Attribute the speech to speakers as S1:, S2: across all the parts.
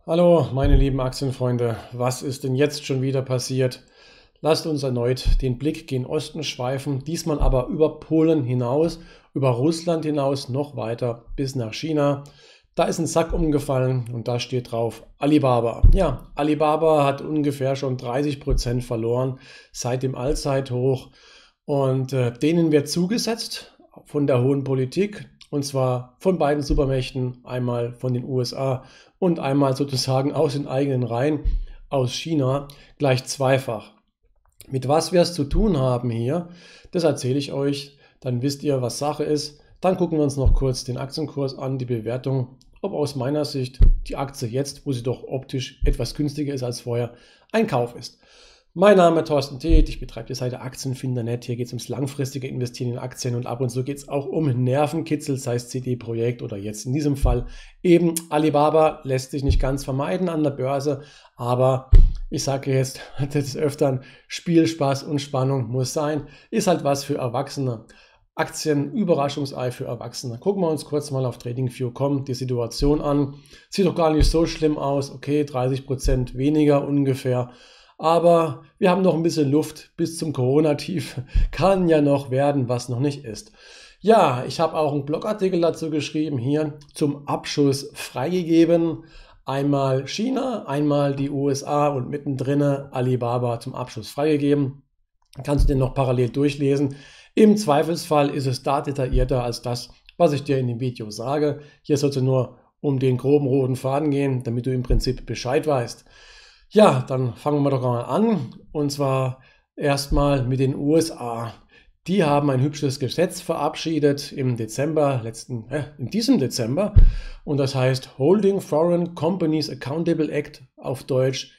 S1: Hallo, meine lieben Aktienfreunde, was ist denn jetzt schon wieder passiert? Lasst uns erneut den Blick gen Osten schweifen, diesmal aber über Polen hinaus, über Russland hinaus, noch weiter bis nach China. Da ist ein Sack umgefallen und da steht drauf Alibaba. Ja, Alibaba hat ungefähr schon 30% verloren seit dem Allzeithoch und denen wird zugesetzt von der hohen Politik. Und zwar von beiden Supermächten, einmal von den USA und einmal sozusagen aus den eigenen Reihen, aus China, gleich zweifach. Mit was wir es zu tun haben hier, das erzähle ich euch, dann wisst ihr, was Sache ist. Dann gucken wir uns noch kurz den Aktienkurs an, die Bewertung, ob aus meiner Sicht die Aktie jetzt, wo sie doch optisch etwas günstiger ist als vorher, ein Kauf ist. Mein Name ist Thorsten Teth, ich betreibe die Seite Aktienfinder.net. Hier geht es ums langfristige Investieren in Aktien und ab und zu geht es auch um Nervenkitzel, sei es CD-Projekt oder jetzt in diesem Fall eben Alibaba. Lässt sich nicht ganz vermeiden an der Börse, aber ich sage jetzt des Öfteren, Spiel, Spaß und Spannung muss sein. Ist halt was für Erwachsene. Aktien, Überraschungsei für Erwachsene. Gucken wir uns kurz mal auf TradingView.com die Situation an. Sieht doch gar nicht so schlimm aus. Okay, 30% weniger ungefähr. Aber wir haben noch ein bisschen Luft bis zum Corona-Tief. Kann ja noch werden, was noch nicht ist. Ja, ich habe auch einen Blogartikel dazu geschrieben, hier zum Abschuss freigegeben. Einmal China, einmal die USA und mittendrin Alibaba zum Abschuss freigegeben. Kannst du den noch parallel durchlesen. Im Zweifelsfall ist es da detaillierter als das, was ich dir in dem Video sage. Hier sollte nur um den groben roten Faden gehen, damit du im Prinzip Bescheid weißt. Ja, dann fangen wir doch mal an. Und zwar erstmal mit den USA. Die haben ein hübsches Gesetz verabschiedet im Dezember, in diesem Dezember. Und das heißt Holding Foreign Companies Accountable Act, auf Deutsch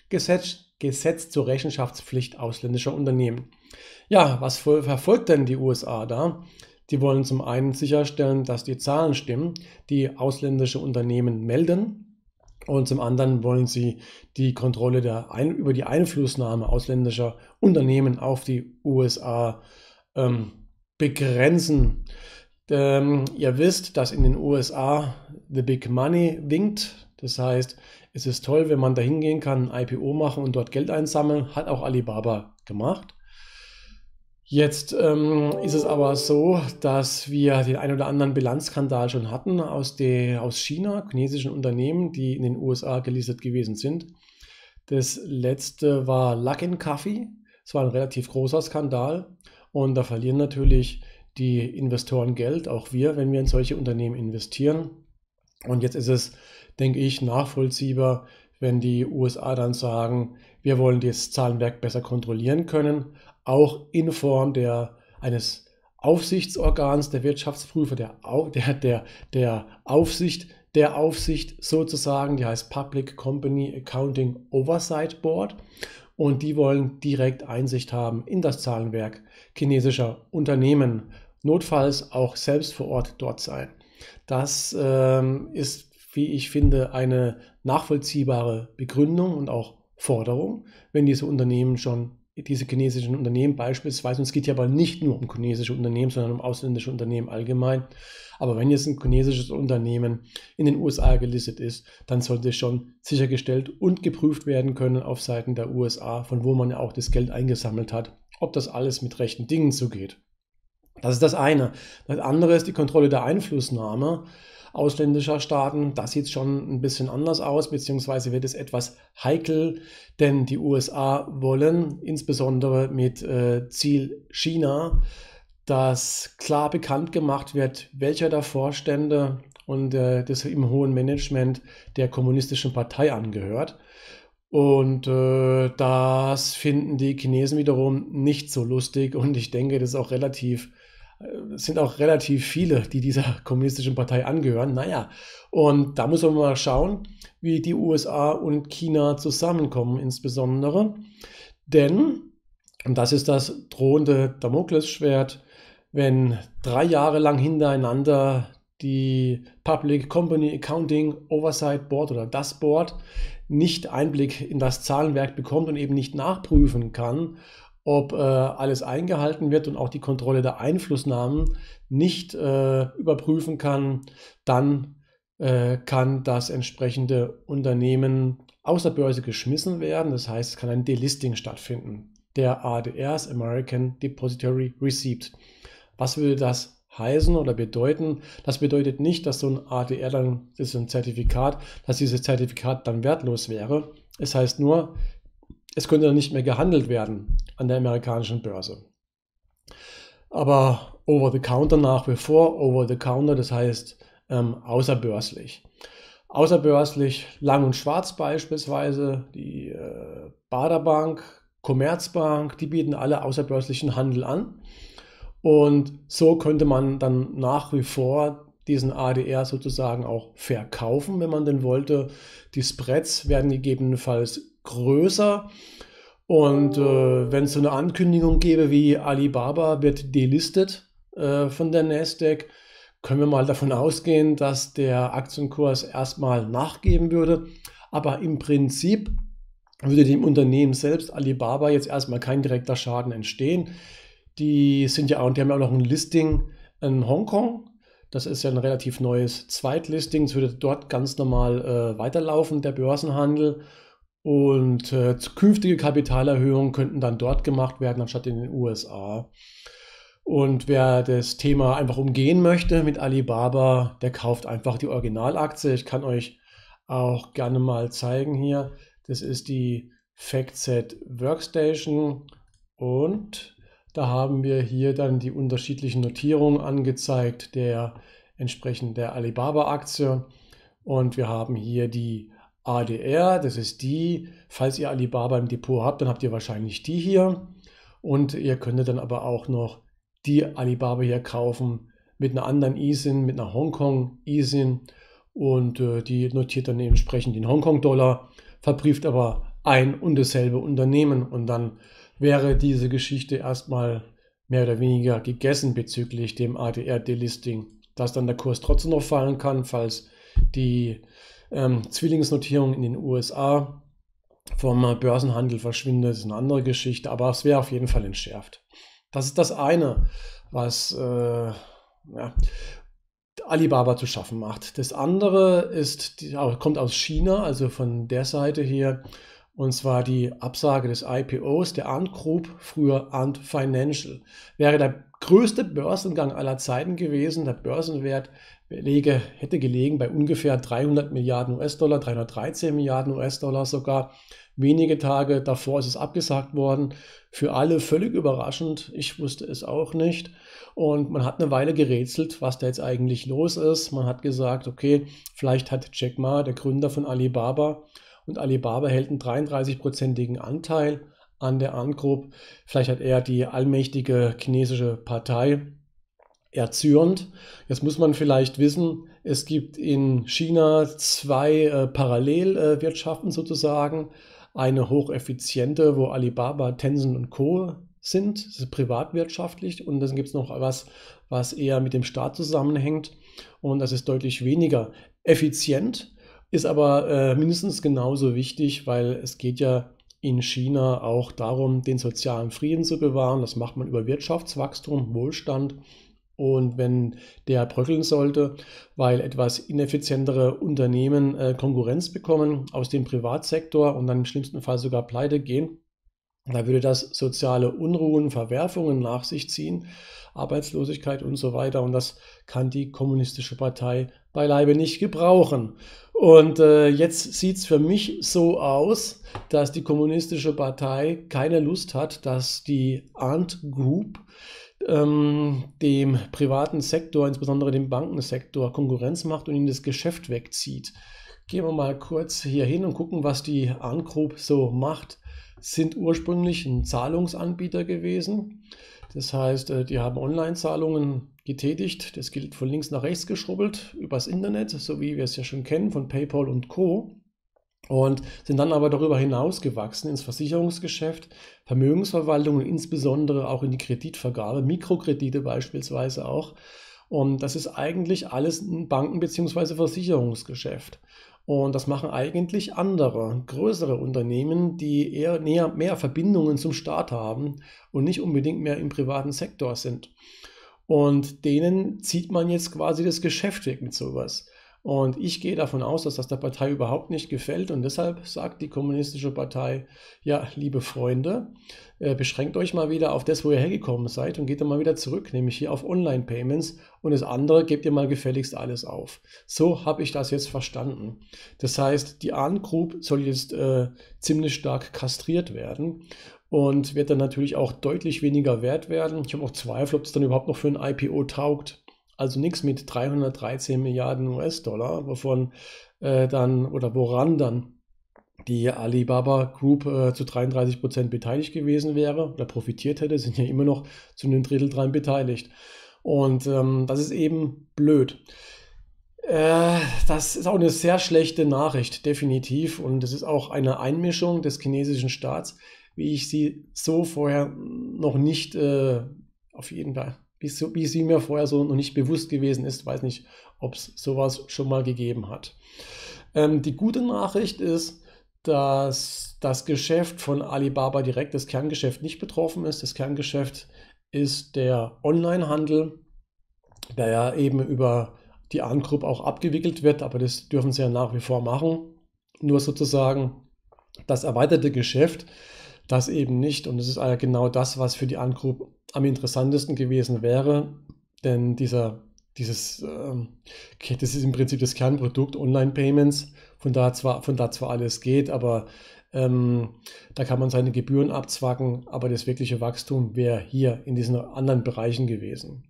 S1: Gesetz zur Rechenschaftspflicht ausländischer Unternehmen. Ja, was verfolgt denn die USA da? Die wollen zum einen sicherstellen, dass die Zahlen stimmen, die ausländische Unternehmen melden. Und zum anderen wollen sie die Kontrolle über die Einflussnahme ausländischer Unternehmen auf die USA begrenzen. Ihr wisst, dass in den USA the big money winkt. Das heißt, es ist toll, wenn man da hingehen kann, ein IPO machen und dort Geld einsammeln. Hat auch Alibaba gemacht. Jetzt ist es aber so, dass wir den ein oder anderen Bilanzskandal schon hatten aus China, chinesischen Unternehmen, die in den USA gelistet gewesen sind. Das letzte war Luckin Coffee. Es war ein relativ großer Skandal und da verlieren natürlich die Investoren Geld, auch wir, wenn wir in solche Unternehmen investieren. Und jetzt ist es, denke ich, nachvollziehbar, wenn die USA dann sagen, wir wollen das Zahlenwerk besser kontrollieren können, auch in Form eines Aufsichtsorgans, der Wirtschaftsprüfer, der Aufsicht sozusagen, die heißt Public Company Accounting Oversight Board, und die wollen direkt Einsicht haben in das Zahlenwerk chinesischer Unternehmen, notfalls auch selbst vor Ort dort sein. Das ist, wie ich finde, eine nachvollziehbare Begründung und auch Forderung, wenn diese chinesischen Unternehmen beispielsweise, und es geht ja aber nicht nur um chinesische Unternehmen, sondern um ausländische Unternehmen allgemein, aber wenn jetzt ein chinesisches Unternehmen in den USA gelistet ist, dann sollte es schon sichergestellt und geprüft werden können auf Seiten der USA, von wo man ja auch das Geld eingesammelt hat, ob das alles mit rechten Dingen zugeht. Das ist das eine. Das andere ist die Kontrolle der Einflussnahme ausländischer Staaten. Das sieht schon ein bisschen anders aus, beziehungsweise wird es etwas heikel, denn die USA wollen insbesondere mit Ziel China, dass klar bekannt gemacht wird, welcher der Vorstände und das im hohen Management der kommunistischen Partei angehört. Und das finden die Chinesen wiederum nicht so lustig, und ich denke, das ist auch es sind auch relativ viele, die dieser kommunistischen Partei angehören. Naja, und da muss man mal schauen, wie die USA und China zusammenkommen insbesondere. Denn, und das ist das drohende Damoklesschwert, wenn 3 Jahre lang hintereinander die Public Company Accounting Oversight Board oder das Board nicht Einblick in das Zahlenwerk bekommt und eben nicht nachprüfen kann, ob alles eingehalten wird, und auch die Kontrolle der Einflussnahmen nicht überprüfen kann, dann kann das entsprechende Unternehmen aus der Börse geschmissen werden. Das heißt, es kann ein Delisting stattfinden. Der ADRs, American Depository Receipt. Was würde das heißen oder bedeuten? Das bedeutet nicht, dass so ein ADR dann, das ist ein Zertifikat, dass dieses Zertifikat dann wertlos wäre. Es heißt nur, es könnte dann nicht mehr gehandelt werden an der amerikanischen Börse. Aber over the counter nach wie vor, over the counter, das heißt außerbörslich. Außerbörslich Lang und Schwarz beispielsweise, die Baader Bank, Commerzbank, die bieten alle außerbörslichen Handel an. Und so könnte man dann nach wie vor diesen ADR sozusagen auch verkaufen, wenn man denn wollte. Die Spreads werden gegebenenfalls größer. Und wenn es so eine Ankündigung gäbe wie Alibaba wird delistet von der Nasdaq, können wir mal davon ausgehen, dass der Aktienkurs erstmal nachgeben würde. Aber im Prinzip würde dem Unternehmen selbst, Alibaba, jetzt erstmal kein direkter Schaden entstehen. Die haben ja auch noch ein Listing in Hongkong. Das ist ja ein relativ neues Zweitlisting. Es würde dort ganz normal weiterlaufen, der Börsenhandel. Und künftige Kapitalerhöhungen könnten dann dort gemacht werden, anstatt in den USA. Und wer das Thema einfach umgehen möchte mit Alibaba, der kauft einfach die Originalaktie. Ich kann euch auch gerne mal zeigen hier. Das ist die FactSet Workstation und da haben wir hier dann die unterschiedlichen Notierungen angezeigt der entsprechend der Alibaba-Aktie. Und wir haben hier die ADR, das ist die, falls ihr Alibaba im Depot habt, dann habt ihr wahrscheinlich die hier. Und ihr könntet dann aber auch noch die Alibaba hier kaufen mit einer anderen ISIN, mit einer Hongkong ISIN. Und die notiert dann entsprechend den Hongkong-Dollar, verbrieft aber ein und dasselbe Unternehmen. Und dann wäre diese Geschichte erstmal mehr oder weniger gegessen bezüglich dem ADR-Delisting. Dass dann der Kurs trotzdem noch fallen kann, falls die Zwillingsnotierung in den USA vom Börsenhandel verschwindet, ist eine andere Geschichte, aber es wäre auf jeden Fall entschärft. Das ist das eine, was Alibaba zu schaffen macht. Das andere ist, kommt aus China, also von der Seite hier, und zwar die Absage des IPOs der Ant Group, früher Ant Financial. Wäre der größte Börsengang aller Zeiten gewesen. Der Börsenwert hätte gelegen bei ungefähr 300 Milliarden US-Dollar, 313 Milliarden US-Dollar sogar. Wenige Tage davor ist es abgesagt worden. Für alle völlig überraschend. Ich wusste es auch nicht. Und man hat eine Weile gerätselt, was da jetzt eigentlich los ist. Man hat gesagt, okay, vielleicht hat Jack Ma, der Gründer von Alibaba, und Alibaba hält einen 33-prozentigen Anteil an der Ant Group. Vielleicht hat er die allmächtige chinesische Partei erzürnt. Jetzt muss man vielleicht wissen, es gibt in China zwei Parallelwirtschaften sozusagen. Eine hocheffiziente, wo Alibaba, Tencent und Co. sind, das ist privatwirtschaftlich, und dann gibt es noch was eher mit dem Staat zusammenhängt, und das ist deutlich weniger effizient, ist aber mindestens genauso wichtig, weil es geht ja in China auch darum, den sozialen Frieden zu bewahren. Das macht man über Wirtschaftswachstum, Wohlstand. Und wenn der bröckeln sollte, weil etwas ineffizientere Unternehmen Konkurrenz bekommen aus dem Privatsektor und dann im schlimmsten Fall sogar pleite gehen, da würde das soziale Unruhen, Verwerfungen nach sich ziehen, Arbeitslosigkeit und so weiter. Und das kann die Kommunistische Partei beileibe nicht gebrauchen. Und jetzt sieht es für mich so aus, dass die Kommunistische Partei keine Lust hat, dass die Ant Group dem privaten Sektor, insbesondere dem Bankensektor, Konkurrenz macht und ihnen das Geschäft wegzieht. Gehen wir mal kurz hier hin und gucken, was die Ant Group so macht. Sind ursprünglich ein Zahlungsanbieter gewesen. Das heißt, die haben Online-Zahlungen getätigt. Das gilt von links nach rechts geschrubbelt übers Internet, so wie wir es ja schon kennen von PayPal und Co. Und sind dann aber darüber hinaus gewachsen ins Versicherungsgeschäft, Vermögensverwaltung und insbesondere auch in die Kreditvergabe, Mikrokredite beispielsweise auch. Und das ist eigentlich alles ein Banken- bzw. Versicherungsgeschäft. Und das machen eigentlich andere, größere Unternehmen, die eher mehr Verbindungen zum Staat haben und nicht unbedingt mehr im privaten Sektor sind. Und denen zieht man jetzt quasi das Geschäft weg mit sowas. Und ich gehe davon aus, dass das der Partei überhaupt nicht gefällt. Und deshalb sagt die Kommunistische Partei, ja, liebe Freunde, beschränkt euch mal wieder auf das, wo ihr hergekommen seid und geht dann mal wieder zurück, nämlich hier auf Online-Payments. Und das andere gebt ihr mal gefälligst alles auf. So habe ich das jetzt verstanden. Das heißt, die Arn Group soll jetzt ziemlich stark kastriert werden und wird dann natürlich auch deutlich weniger wert werden. Ich habe auch Zweifel, ob es dann überhaupt noch für ein IPO taugt. Also nichts mit 313 Milliarden US-Dollar, wovon dann oder woran dann die Alibaba Group zu 33% beteiligt gewesen wäre oder profitiert hätte, sind ja immer noch zu einem Drittel dran beteiligt. Und das ist eben blöd. Das ist auch eine sehr schlechte Nachricht, definitiv. Und es ist auch eine Einmischung des chinesischen Staats, wie ich sie so vorher noch nicht auf jeden Fall, wie sie mir vorher so noch nicht bewusst gewesen ist. Weiß nicht, ob es sowas schon mal gegeben hat. Die gute Nachricht ist, dass das Geschäft von Alibaba direkt, das Kerngeschäft, nicht betroffen ist. Das Kerngeschäft ist der Onlinehandel, der ja eben über die Arn Group auch abgewickelt wird, aber das dürfen sie ja nach wie vor machen. Nur sozusagen das erweiterte Geschäft, das eben nicht. Und das ist ja genau das, was für die Arn Group am interessantesten gewesen wäre, denn das ist im Prinzip das Kernprodukt Online-Payments, von da zwar alles geht, aber da kann man seine Gebühren abzwacken, aber das wirkliche Wachstum wäre hier in diesen anderen Bereichen gewesen.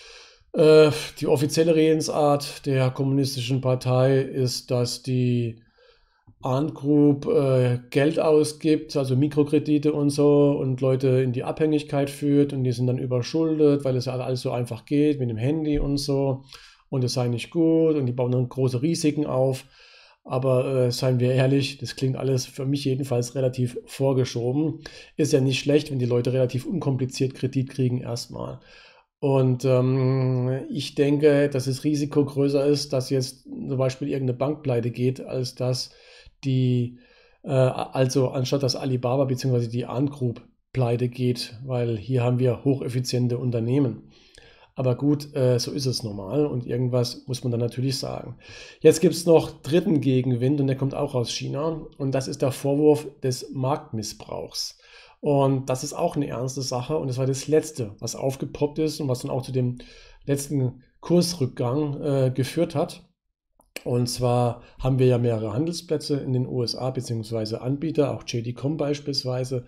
S1: Die offizielle Redensart der Kommunistischen Partei ist, dass die Arndt Group Geld ausgibt, also Mikrokredite und so, und Leute in die Abhängigkeit führt und die sind dann überschuldet, weil es ja alles so einfach geht mit dem Handy und so und es sei nicht gut und die bauen dann große Risiken auf. Aber seien wir ehrlich, das klingt alles für mich jedenfalls relativ vorgeschoben. Ist ja nicht schlecht, wenn die Leute relativ unkompliziert Kredit kriegen erstmal. Und ich denke, dass das Risiko größer ist, dass jetzt zum Beispiel irgendeine Bank pleite geht, als dass also anstatt dass Alibaba bzw. die Ant Group pleite geht, weil hier haben wir hocheffiziente Unternehmen. Aber gut, so ist es normal und irgendwas muss man dann natürlich sagen. Jetzt gibt es noch dritten Gegenwind und der kommt auch aus China und das ist der Vorwurf des Marktmissbrauchs. Und das ist auch eine ernste Sache und das war das Letzte, was aufgepoppt ist und was dann auch zu dem letzten Kursrückgang geführt hat. Und zwar haben wir ja mehrere Handelsplätze in den USA beziehungsweise Anbieter, auch JD.com beispielsweise,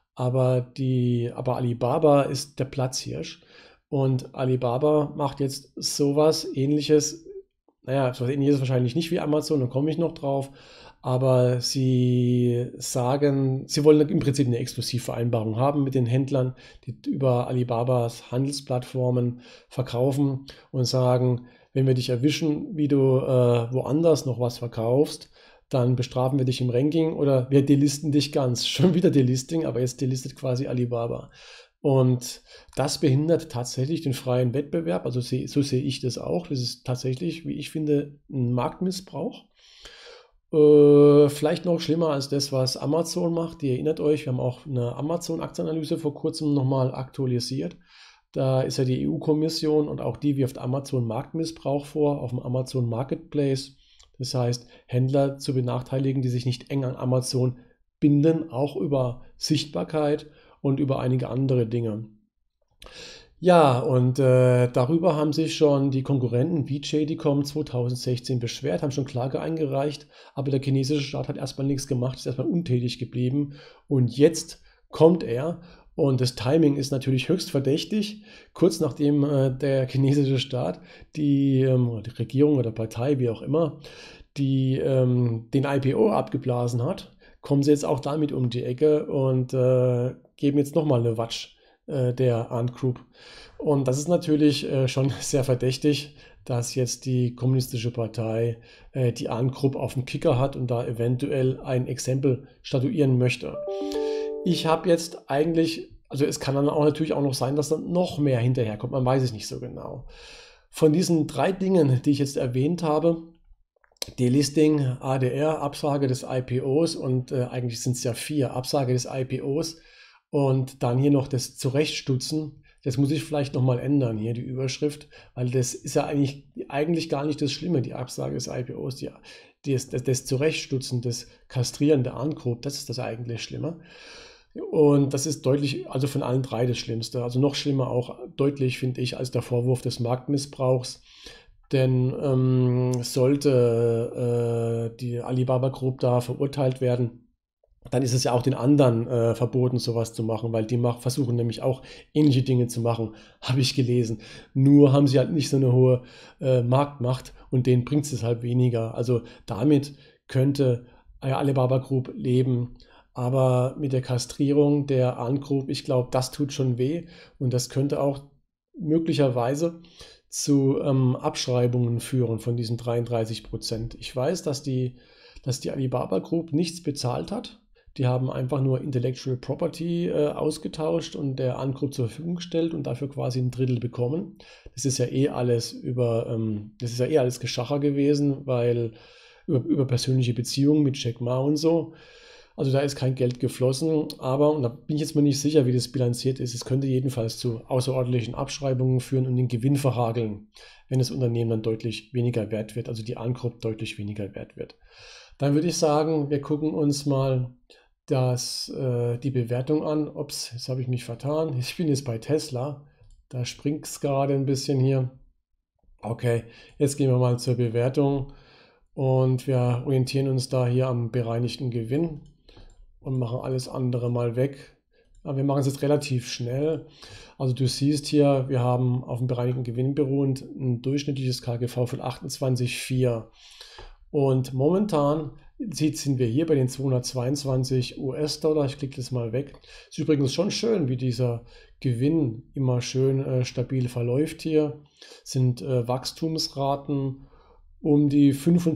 S1: aber Alibaba ist der Platzhirsch und Alibaba macht jetzt sowas Ähnliches, naja, sowas Ähnliches wahrscheinlich nicht wie Amazon, da komme ich noch drauf, aber sie sagen, sie wollen im Prinzip eine Exklusivvereinbarung haben mit den Händlern, die über Alibabas Handelsplattformen verkaufen und sagen, wenn wir dich erwischen, wie du woanders noch was verkaufst, dann bestrafen wir dich im Ranking oder wir delisten dich ganz. Schon wieder Delisting, aber jetzt delistet quasi Alibaba. Und das behindert tatsächlich den freien Wettbewerb. Also so sehe ich das auch. Das ist tatsächlich, wie ich finde, ein Marktmissbrauch. Vielleicht noch schlimmer als das, was Amazon macht. Ihr erinnert euch, wir haben auch eine Amazon-Aktienanalyse vor kurzem nochmal aktualisiert. Da ist ja die EU-Kommission und auch die wirft Amazon Marktmissbrauch vor auf dem Amazon Marketplace. Das heißt, Händler zu benachteiligen, die sich nicht eng an Amazon binden, auch über Sichtbarkeit und über einige andere Dinge. Ja, und darüber haben sich schon die Konkurrenten wie JD.com 2016 beschwert, haben schon Klage eingereicht, aber der chinesische Staat hat erstmal nichts gemacht, ist erstmal untätig geblieben und jetzt kommt er und das Timing ist natürlich höchst verdächtig, kurz nachdem der chinesische Staat, die Regierung oder Partei, wie auch immer, den IPO abgeblasen hat, kommen sie jetzt auch damit um die Ecke und geben jetzt nochmal eine Watsch der Ant Group. Und das ist natürlich schon sehr verdächtig, dass jetzt die Kommunistische Partei die Ant Group auf dem Kicker hat und da eventuell ein Exempel statuieren möchte. Ich habe jetzt eigentlich, also es kann dann auch natürlich auch noch sein, dass dann noch mehr hinterherkommt, man weiß es nicht so genau. Von diesen 3 Dingen, die ich jetzt erwähnt habe, Delisting, ADR, Absage des IPOs und eigentlich sind es ja 4, Absage des IPOs und dann hier noch das Zurechtstutzen Das muss ich vielleicht nochmal ändern hier, die Überschrift, weil das ist ja eigentlich gar nicht das Schlimme, die Absage des IPOs, das Zurechtstutzen, das Kastrieren der Arndt Group, das ist das eigentlich Schlimme. Und das ist deutlich, also von allen drei das Schlimmste. Also noch schlimmer auch deutlich, finde ich, als der Vorwurf des Marktmissbrauchs. Denn sollte die Alibaba Group da verurteilt werden, dann ist es ja auch den anderen verboten, sowas zu machen, weil die versuchen nämlich auch ähnliche Dinge zu machen, habe ich gelesen. Nur haben sie halt nicht so eine hohe Marktmacht und denen bringt es deshalb weniger. Also damit könnte Alibaba Group leben. Aber mit der Kastrierung der Arndt Group, ich glaube, das tut schon weh und das könnte auch möglicherweise zu Abschreibungen führen von diesen 33%. Ich weiß, dass die Alibaba Group nichts bezahlt hat. Die haben einfach nur Intellectual Property ausgetauscht und der Arndt Group zur Verfügung gestellt und dafür quasi ein Drittel bekommen. Das ist ja eh alles das ist ja eh alles Geschacher gewesen, weil über persönliche Beziehungen mit Jack Ma und so. Also da ist kein Geld geflossen, aber, und da bin ich jetzt mal nicht sicher, wie das bilanziert ist, es könnte jedenfalls zu außerordentlichen Abschreibungen führen und den Gewinn verhageln, wenn das Unternehmen dann deutlich weniger wert wird, also die Arndt Group deutlich weniger wert wird. Dann würde ich sagen, wir gucken uns mal die Bewertung an. Ups, jetzt habe ich mich vertan. Ich bin jetzt bei Tesla. Da springt es gerade ein bisschen hier. Okay, jetzt gehen wir mal zur Bewertung und wir orientieren uns da hier am bereinigten Gewinn und machen alles andere mal weg. Aber wir machen es jetzt relativ schnell. Also du siehst hier, wir haben auf dem bereinigten Gewinn beruhend ein durchschnittliches KGV von 28,4. Und momentan sind wir hier bei den 222 US-Dollar. Ich klicke das mal weg. Ist übrigens schon schön, wie dieser Gewinn immer schön stabil verläuft hier. Sind Wachstumsraten um die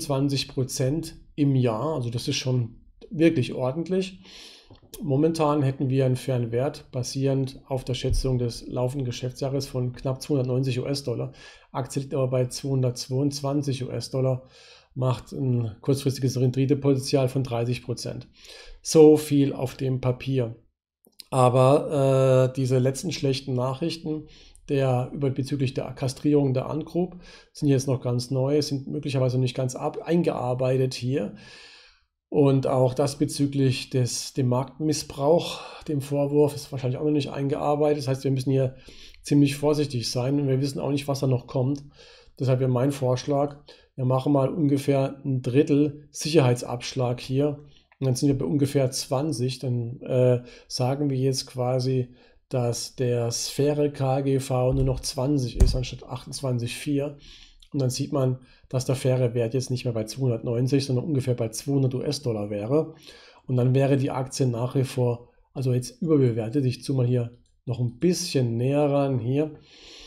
S1: 25% im Jahr. Also das ist schon wirklich ordentlich. Momentan hätten wir einen fairen Wert basierend auf der Schätzung des laufenden Geschäftsjahres von knapp 290 US-Dollar. Aktie liegt aber bei 222 US-Dollar, macht ein kurzfristiges Renditepotenzial von 30%. So viel auf dem Papier. Aber diese letzten schlechten Nachrichten bezüglich der Kastrierung der Arndt Group sind jetzt noch ganz neu, sind möglicherweise nicht ganz eingearbeitet hier. Und auch das bezüglich dem Marktmissbrauch, dem Vorwurf, ist wahrscheinlich auch noch nicht eingearbeitet. Das heißt, wir müssen hier ziemlich vorsichtig sein und wir wissen auch nicht, was da noch kommt. Deshalb wäre mein Vorschlag, wir machen mal ungefähr ein Drittel Sicherheitsabschlag hier. Und dann sind wir bei ungefähr 20. Dann sagen wir jetzt quasi, dass der Sphäre KGV nur noch 20 ist, anstatt 28,4. Und dann sieht man, dass der faire Wert jetzt nicht mehr bei 290, sondern ungefähr bei 200 US-Dollar wäre. Und dann wäre die Aktie nach wie vor, also jetzt überbewertet. Ich zoome mal hier noch ein bisschen näher ran hier.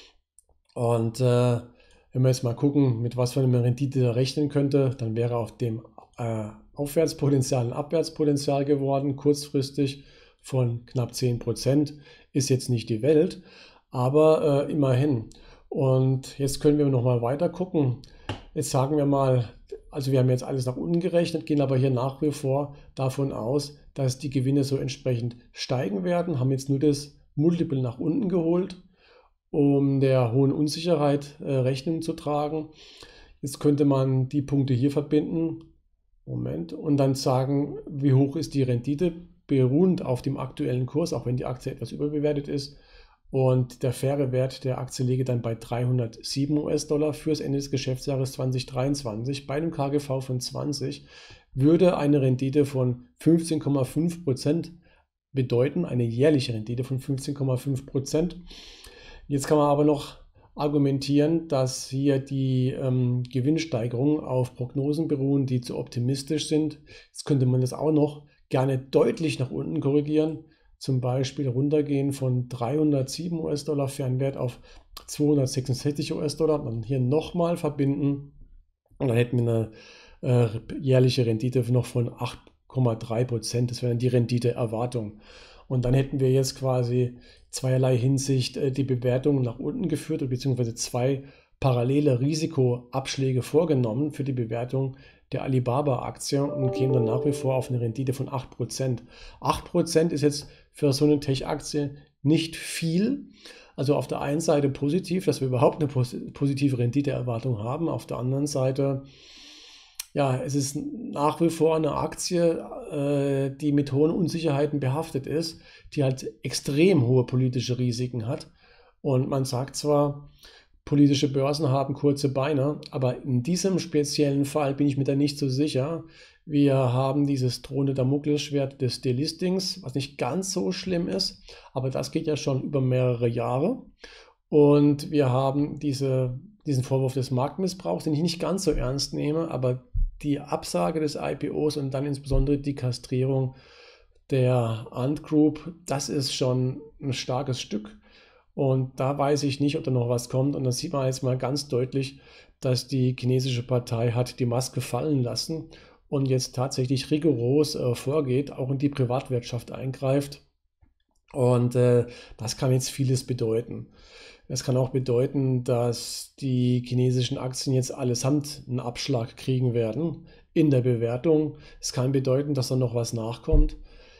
S1: Und wenn wir jetzt mal gucken, mit was für einer Rendite da rechnen könnte, dann wäre auf dem Aufwärtspotenzial ein Abwärtspotenzial geworden, kurzfristig von knapp 10%. Ist jetzt nicht die Welt, aber immerhin. Und jetzt können wir noch mal weiter gucken. Jetzt sagen wir mal, also wir haben jetzt alles nach unten gerechnet, gehen aber hier nach wie vor davon aus, dass die Gewinne so entsprechend steigen werden, haben jetzt nur das Multiple nach unten geholt, um der hohen Unsicherheit Rechnung zu tragen. Jetzt könnte man die Punkte hier verbinden, Moment, und dann sagen, wie hoch ist die Rendite, beruhend auf dem aktuellen Kurs, auch wenn die Aktie etwas überbewertet ist. Und der faire Wert der Aktie liege dann bei 307 US-Dollar fürs Ende des Geschäftsjahres 2023. Bei einem KGV von 20 würde eine Rendite von 15,5% bedeuten, eine jährliche Rendite von 15,5%. Jetzt kann man aber noch argumentieren, dass hier die Gewinnsteigerungen auf Prognosen beruhen, die zu optimistisch sind. Jetzt könnte man das auch noch gerne deutlich nach unten korrigieren. Zum Beispiel runtergehen von 307 US-Dollar Fernwert auf 266 US-Dollar, dann hier nochmal verbinden und dann hätten wir eine jährliche Rendite noch von 8,3%. Das wäre dann die Renditeerwartung. Und dann hätten wir jetzt quasi zweierlei Hinsicht die Bewertung nach unten geführt, beziehungsweise zwei parallele Risikoabschläge vorgenommen für die Bewertung der Alibaba-Aktie und kämen dann nach wie vor auf eine Rendite von 8%. 8% ist jetzt für so eine Tech-Aktie nicht viel. Also auf der einen Seite positiv, dass wir überhaupt eine positive Renditeerwartung haben. Auf der anderen Seite, ja, es ist nach wie vor eine Aktie, die mit hohen Unsicherheiten behaftet ist, die halt extrem hohe politische Risiken hat. Und man sagt zwar, politische Börsen haben kurze Beine, aber in diesem speziellen Fall bin ich mir da nicht so sicher. Wir haben dieses drohende Damoklesschwert des Delistings, was nicht ganz so schlimm ist, aber das geht ja schon über mehrere Jahre. Und wir haben diesen Vorwurf des Marktmissbrauchs, den ich nicht ganz so ernst nehme, aber die Absage des IPOs und dann insbesondere die Kastrierung der Ant Group, das ist schon ein starkes Stück. Und da weiß ich nicht, ob da noch was kommt. Und da sieht man jetzt mal ganz deutlich, dass die chinesische Partei hat die Maske fallen lassen und jetzt tatsächlich rigoros vorgeht, auch in die Privatwirtschaft eingreift. Und das kann jetzt vieles bedeuten. Es kann auch bedeuten, dass die chinesischen Aktien jetzt allesamt einen Abschlag kriegen werden in der Bewertung. Es kann bedeuten, dass da noch was nachkommt.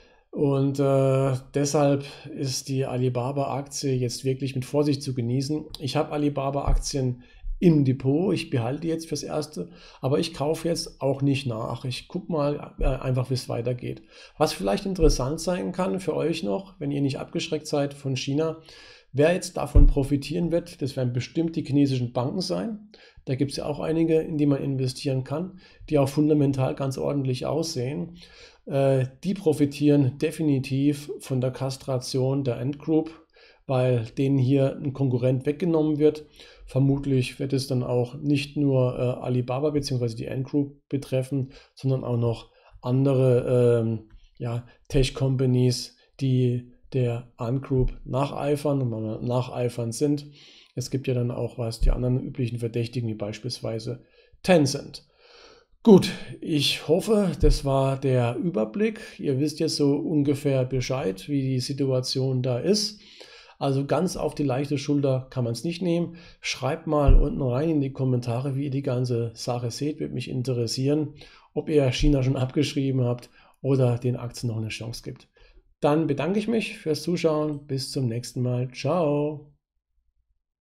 S1: Und deshalb ist die Alibaba-Aktie jetzt wirklich mit Vorsicht zu genießen. Ich habe Alibaba-Aktien im Depot, ich behalte die jetzt fürs Erste, aber ich kaufe jetzt auch nicht nach. Ich gucke mal einfach, wie es weitergeht. Was vielleicht interessant sein kann für euch noch, wenn ihr nicht abgeschreckt seid von China, wer jetzt davon profitieren wird, das werden bestimmt die chinesischen Banken sein. Da gibt es ja auch einige, in die man investieren kann, die auch fundamental ganz ordentlich aussehen. Die profitieren definitiv von der Kastration der Ant Group, weil denen hier ein Konkurrent weggenommen wird. Vermutlich wird es dann auch nicht nur Alibaba bzw. die Ant Group betreffen, sondern auch noch andere Tech-Companies, die der Ant Group nacheifern und nacheifern sind. Es gibt ja dann auch die anderen üblichen Verdächtigen, wie beispielsweise Tencent. Gut, ich hoffe, das war der Überblick. Ihr wisst jetzt so ungefähr Bescheid, wie die Situation da ist. Also ganz auf die leichte Schulter kann man es nicht nehmen. Schreibt mal unten rein in die Kommentare, wie ihr die ganze Sache seht. Würde mich interessieren, ob ihr China schon abgeschrieben habt oder den Aktien noch eine Chance gibt. Dann bedanke ich mich fürs Zuschauen. Bis zum nächsten Mal. Ciao.